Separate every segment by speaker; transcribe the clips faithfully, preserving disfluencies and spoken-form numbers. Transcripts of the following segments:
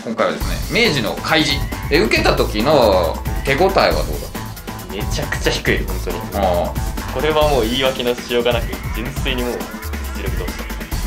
Speaker 1: 今回はですね、明治の開示え受けた時の手応えはどうだった？
Speaker 2: めちゃくちゃ低い、本当に。
Speaker 1: あ
Speaker 2: これはもう言い訳のしようがなく、純粋にもう実力同士だ。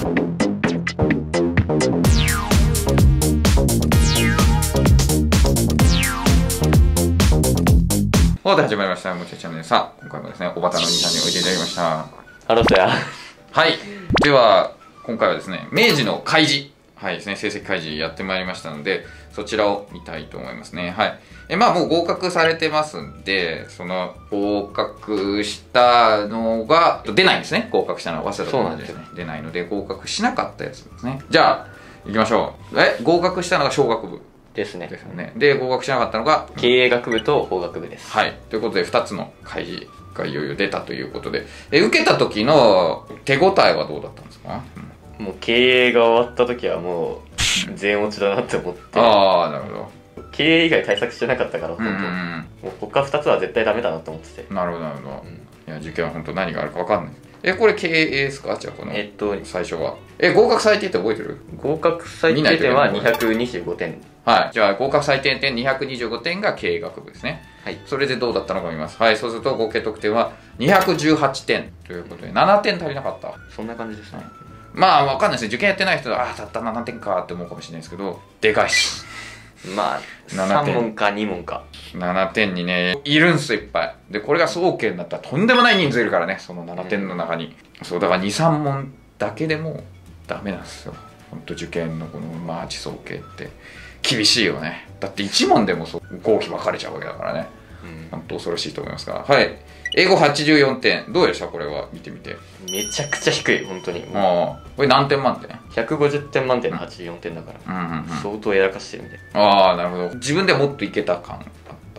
Speaker 1: ということで始まりました、もちろチャンネル。さあ、今回もですね、おばたのお兄さんにおいていただきました。
Speaker 2: ハローや。
Speaker 1: はい。では、今回はですね、明治の開示。はいですね、成績開示やってまいりましたので、そちらを見たいと思いますね。はい。え、まあもう合格されてますんで、その合格したのが、出ないんですね。合格したのは早稲田と同じですね。出ないので、合格しなかったやつですね。じゃあ、行きましょう。え、合格したのが商学部。
Speaker 2: ですね。
Speaker 1: ですよね。で、合格しなかったのが
Speaker 2: 経営学部と法学部です。
Speaker 1: はい。ということで、ふたつの開示がいよいよ出たということで、え、受けた時の手応えはどうだったんですか？
Speaker 2: うん、もう経営が終わった時はもう、全落ちだなって思って。
Speaker 1: ああ、なるほど。
Speaker 2: 経営以外対策してなかったから、本当、
Speaker 1: うんうんうん、
Speaker 2: もう他ふたつは絶対ダメだなと思ってて。
Speaker 1: なるほど、なるほど。
Speaker 2: うん、
Speaker 1: いや、受験は本当何があるか分かんない。え、これ経営ですか？じゃあ、この、
Speaker 2: えっと、
Speaker 1: 最初は。え、合格最低点覚えてる？
Speaker 2: 合格最低点はにひゃくにじゅうごてん。
Speaker 1: はい。じゃあ、合格最低点にひゃくにじゅうごてんが経営学部ですね。はい。それでどうだったのか見ます。はい。そうすると、合計得点はにひゃくじゅうはってんということで、ななてん足りなかった。
Speaker 2: そんな感じですね。
Speaker 1: まあ、わかんないですね。受験やってない人は、ああ、たったななてんかって思うかもしれないですけど、でかいっす。
Speaker 2: まあ、さん問かに問か。
Speaker 1: ななてんにね、いるんす、いっぱい。で、これが総計になったらとんでもない人数いるからね、そのななてんの中に。うん、そう、だからに、さん問だけでもダメなんですよ。ほんと受験のこのマーチ総計って。厳しいよね。だっていち問でもそう合否分かれちゃうわけだからね。うん、本当恐ろしいと思いますが。はい。英語はちじゅうよんてん。どうでしたこれは見てみて。
Speaker 2: めちゃくちゃ低い、本当に。
Speaker 1: ああ。これ何点満点？
Speaker 2: ひゃくごじゅってん満点のはちじゅうよんてんだから。うんうんうん、相当やらかしてるみたい。
Speaker 1: ああ、なるほど。自分でもっといけた感だった。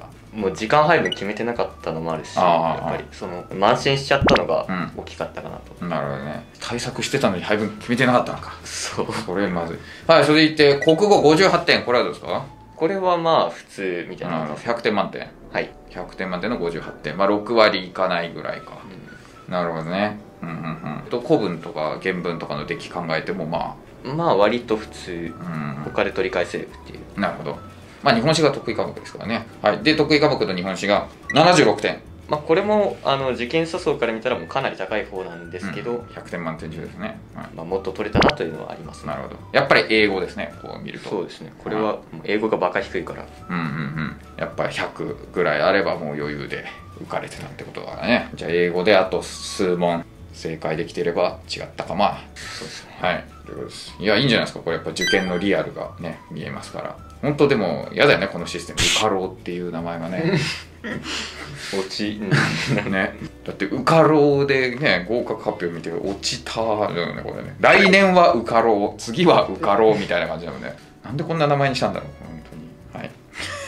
Speaker 2: もう時間配分決めてなかったのもあるし、やっぱりその慢心しちゃったのが大きかったかなと、
Speaker 1: うん、なるほどね。対策してたのに配分決めてなかったのか。
Speaker 2: そう。
Speaker 1: それまずい。はい、それでいって国語ごじゅうはってん。これはどうですか？
Speaker 2: これはまあ普通みたいな。
Speaker 1: ひゃくてん満点。
Speaker 2: はい。
Speaker 1: ひゃくてん満点のごじゅうはってん。まあろくわりいかないぐらいか。うん、なるほどね。うんうんうん。と古文とか原文とかの出来考えてもま
Speaker 2: あ。まあ割と普通。うん。他で取り返せるっていう。
Speaker 1: なるほど。まあ日本史が得意科目ですからね。はい。で、得意科目の日本史がななじゅうろくてん。
Speaker 2: まあこれもあの受験者層から見たらもうかなり高い方なんですけど、うん、
Speaker 1: ひゃくてん満点中ですね。はい、
Speaker 2: まあもっと取れたなというのはあります、ね。
Speaker 1: なるほど。やっぱり英語ですね。こう見ると。
Speaker 2: そうですね。これは英語がバカ低いから。
Speaker 1: うんうんうん。やっぱりひゃくぐらいあればもう余裕で受かれてたってことだからね。じゃあ英語であと数問正解できていれば違ったか。まあ。
Speaker 2: そうですね。
Speaker 1: はい。ということです。いや、いいんじゃないですか。これやっぱ受験のリアルがね、見えますから。本当でも嫌だよね、このシステム。受かろうっていう名前がね。
Speaker 2: 落ち、
Speaker 1: ね。だって受かろうでね、合格発表見て落ちただよね、これね。来年は受かろう、次は受かろうみたいな感じなので、なんでこんな名前にしたんだろう、本当に。はい。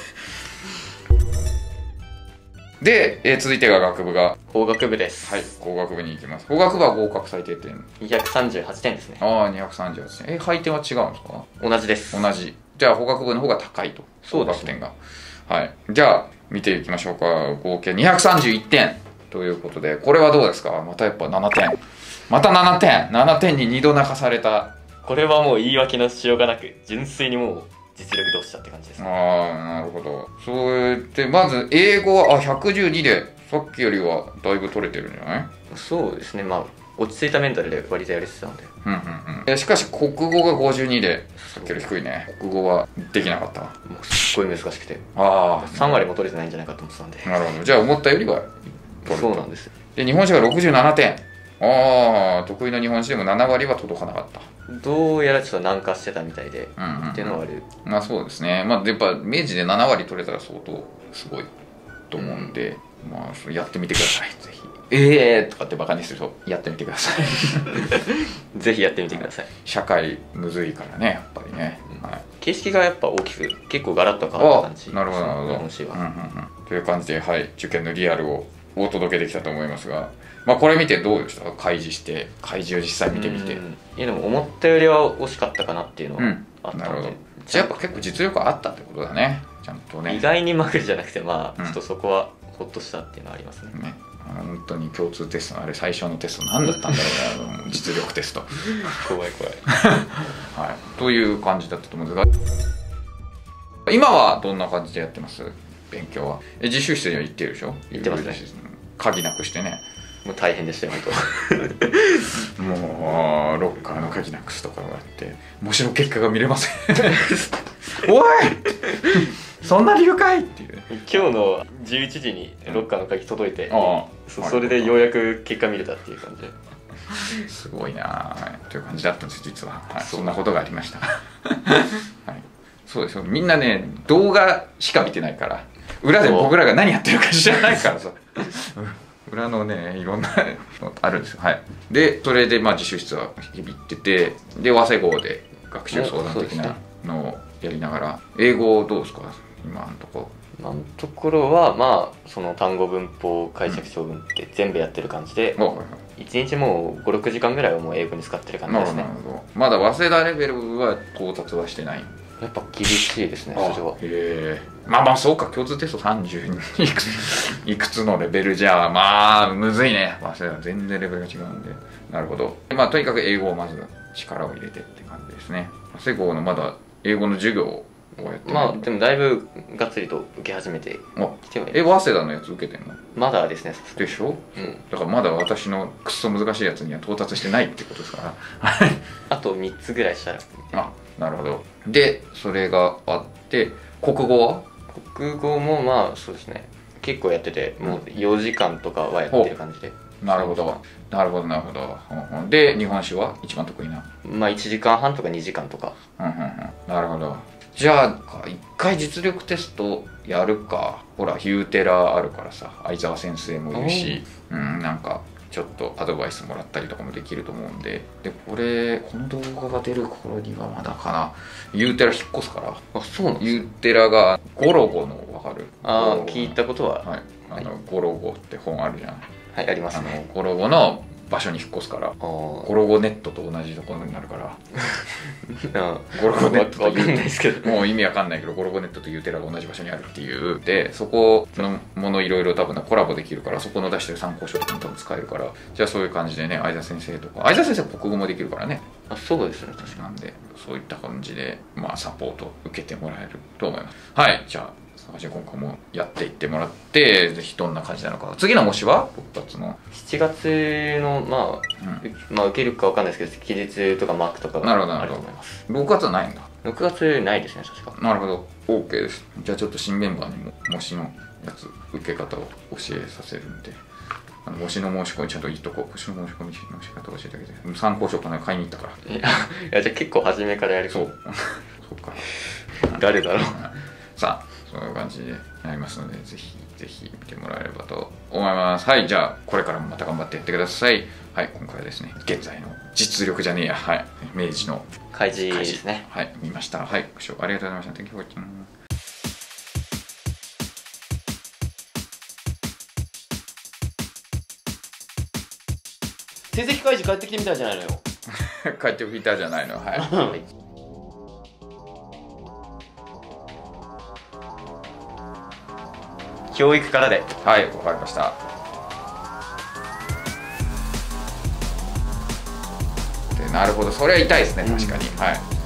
Speaker 1: で、えー、続いてが学部が
Speaker 2: 法学部です。
Speaker 1: はい、工学部に行きます。法学部は合格最低点
Speaker 2: にひゃくさんじゅうはちてんですね。
Speaker 1: ああ、にひゃくさんじゅうはちてん。え、配点は違うんですか？
Speaker 2: 同じです。
Speaker 1: 同じ。じゃあ法学部の方が高いと。
Speaker 2: そうです、
Speaker 1: ね。合格点が。はい。じゃあ、見ていきましょうか。合計にひゃくさんじゅういってんということで、これはどうですか？またやっぱななてん。またななてん。ななてんににど泣かされた。
Speaker 2: これはもう言い訳のしようがなく、純粋にもう実力同士だって感じですね。
Speaker 1: ああ、なるほど。そうやって、まず英語は、あ、ひゃくじゅうにで、さっきよりはだいぶ取れてるんじゃない？
Speaker 2: そうですね。まあ、落ち着いたメンタルで割とやれてたので。
Speaker 1: うんうんうん。しかし、国語がごじゅうにで、さっきより低いね。国語はできなかった。も
Speaker 2: うすっごい難しくて。
Speaker 1: ああ。
Speaker 2: さん割も取れてないんじゃないかと思ってたんで。
Speaker 1: なるほど。じゃあ、思ったよりは
Speaker 2: 取れた。そうなんです。
Speaker 1: で、日本史がろくじゅうななてん。ああ、得意の日本史でもななわりは届かなかった。
Speaker 2: どうやらちょっと軟化してたみたいで、
Speaker 1: うんうんうん、
Speaker 2: っていうのはある。
Speaker 1: まあそうですね。まあやっぱ明治でななわり取れたら相当すごいと思うんで、うん、まあやってみてください。ぜひ。ええーとかってバカにするとやってみてください。
Speaker 2: ぜひやってみてください。
Speaker 1: 社会むずいからね、やっぱりね。
Speaker 2: うん、はい、形式がやっぱ大きく、結構ガラッと変わった感じ。
Speaker 1: なるほど、なるほど。
Speaker 2: 日本史は。うんうんうん。
Speaker 1: という感じで、はい、受験のリアルをお届けできたと思いますが、まあこれ見てどうでしたか？開示して、開示を実際見てみて。
Speaker 2: いやでも思ったよりは惜しかったかなっていうのはあったので、うん、なるほど。
Speaker 1: じゃあやっぱ結構実力あったってことだね。ちゃんとね。
Speaker 2: 意外にまくじゃなくて、まあ、うん、ちょっとそこはホッとしたっていうのはありますね。ね、
Speaker 1: 本当に共通テストのあれ最初のテスト何だったんだろうね。あの実力テスト。
Speaker 2: 怖い怖い。
Speaker 1: はい。という感じだったと思うんですが。 今はどんな感じでやってます？勉強は。え、自習室には行ってるでしょ？
Speaker 2: 行ってますね。
Speaker 1: 鍵なくしてね。も
Speaker 2: う大変でしたよ本
Speaker 1: 当。もうロッカーの鍵なくすとかがあって模試の結果が見れません。おいそんな理由かいっていう。
Speaker 2: 今日のじゅういちじにロッカーの鍵届いて、うん、そ, それでようやく結果見れたっていう感じで。
Speaker 1: すごいなという感じだったんです実は、はい、そんなことがありました。はい、そうですよ。みんなね動画しか見てないから裏で僕らが何やってるか知らないからさ。裏のねいろんなのあるんですよ。はい、でそれでまあ自習室は日々行ってて、で早稲郷で学習相談的なのをやりながら、英語どうですか今のところ？
Speaker 2: 今のところはまあその単語文法解釈小文って全部やってる感じで、うん、いちにちもうごろくじかんぐらいはもう英語に使ってる感じですね。
Speaker 1: なるほど。まだ早稲田レベルは到達はしてない？
Speaker 2: やっぱ厳しいですねそれは。へ
Speaker 1: え。まあまあそうか、共通テストさんじゅうにいくついくつのレベルじゃまあむずいね。早稲田全然レベルが違うんで。なるほど。まあとにかく英語をまず力を入れてって感じですね。早稲郷のまだ英語の授業をやってる。
Speaker 2: まあでもだいぶがっつりと受け始めてきてはいる。
Speaker 1: え、早稲田のやつ受けてんの？
Speaker 2: まだですね。
Speaker 1: でしょ？
Speaker 2: うん。
Speaker 1: だからまだ私のくっそ難しいやつには到達してないってことですから。
Speaker 2: あとみっつぐらいしたら。
Speaker 1: あ、なるほど。でそれがあって国語は？
Speaker 2: 国語もまあそうですね結構やってて、もうよじかんとかはやってる感じで。
Speaker 1: なるほどなるほどなるほど。で日本史は一番得意な？
Speaker 2: まあいちじかんはんとかにじかんとか。
Speaker 1: うんうんうん。なるほど。じゃあ一回実力テストやるか。ほらヒューテラあるからさ、相沢先生もいるし、うん、なんかちょっとアドバイスもらったりとかもできると思うんで、でこれこの動画が出る頃にはまだかな、ユーテラ引っ越すから。
Speaker 2: あ、そうなんですか。
Speaker 1: ユーテラがゴロゴの分かる？
Speaker 2: ああ、聞いたことは。
Speaker 1: はい、あの、はい、ゴロゴって本あるじゃん。
Speaker 2: はい、ありますね。
Speaker 1: あのゴロゴの場所に引っ越すから、ゴロゴネットと同じところになるから。ゴロゴネットというもう意味わかんないけど、ゴロゴネットとユーテラが同じ場所にあるっていうで、そこのものいろいろ多分コラボできるから、そこの出してる参考書とかも多分使えるから、じゃあそういう感じでね、相田先生とか、相田先生は国語もできるからね。
Speaker 2: あ、そうですね、確かに。
Speaker 1: なんでそういった感じでまあサポート受けてもらえると思います。はい、じゃあ今回もやっていってもらって、ぜひどんな感じなのか。次の模試はろくがつの
Speaker 2: しちがつのまあ、うん、まあ受けるかわかんないですけど、期日とかマークとかがあると思います。
Speaker 1: ろくがつはないんだ。
Speaker 2: ろくがつないですね、確か。
Speaker 1: なるほど、 OK です。じゃあちょっと新メンバーにも模試のやつ受け方を教えさせるんで、あの模試の申し込みちゃんといいとこ、模試の申し込みの仕方を教えてあげて。参考書かな買いに行ったから。
Speaker 2: いやじゃあ結構初めからやる。
Speaker 1: そうそうか。
Speaker 2: 誰だろう。
Speaker 1: さあそういう感じでやりますので、ぜひぜひ見てもらえればと思います。はい、じゃあこれからもまた頑張ってやってください。はい、今回はですね、現在の実力じゃねえや、はい、明治の
Speaker 2: 開示ですね。
Speaker 1: はい、見ました。はい、ご視聴ありがとうございました。Thank you for watching。
Speaker 2: 成績開示帰ってきてみたいじゃないのよ。
Speaker 1: 帰ってきたじゃないの。はい。はい
Speaker 2: 教育からで。
Speaker 1: はい、わかりました。でなるほど、それは痛いですね、確かに。はい。